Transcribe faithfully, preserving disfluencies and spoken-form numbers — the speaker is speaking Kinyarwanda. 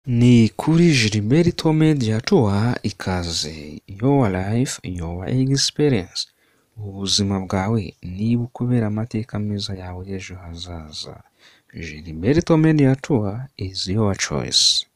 Ni kuri Gilberto Media Tour ikaze. Your life, your experience. Ubuzima bwawe niba ukubera amateka meza yawe y'ejo hazaza. Gilberto Media Tour is your choice.